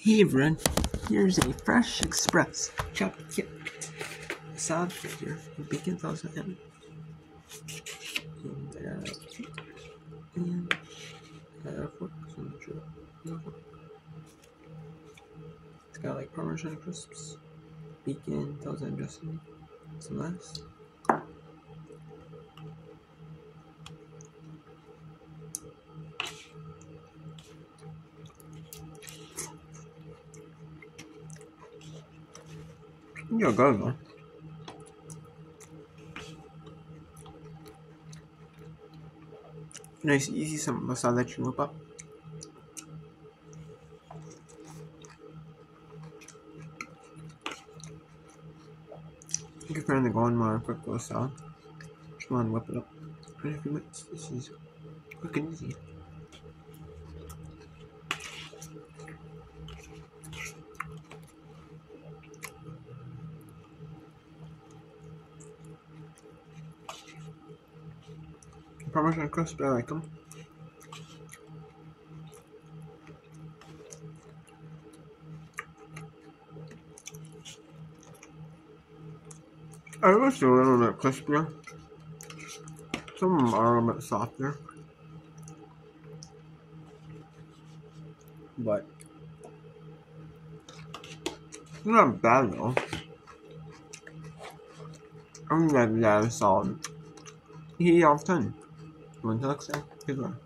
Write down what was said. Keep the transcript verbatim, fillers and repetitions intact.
Hey everyone, here's a Fresh Express chocolate kit. Salad figure, bacon salsa and and uh, and uh, fork. No fork. It's got like Parmesan crisps, bacon, salsa dressing, some lettuce. You're good, man. Nice, easy some masala that you whip up. You can find the golden more quick little salad. Just want to whip it up in a few minutes. This is quick and easy. Parmesan crisp, I like them. I wish they were a little bit crispier. Some of them are a little bit softer. But it's not bad though. I'm glad that is solid. He out of ten. Until next time, goodbye.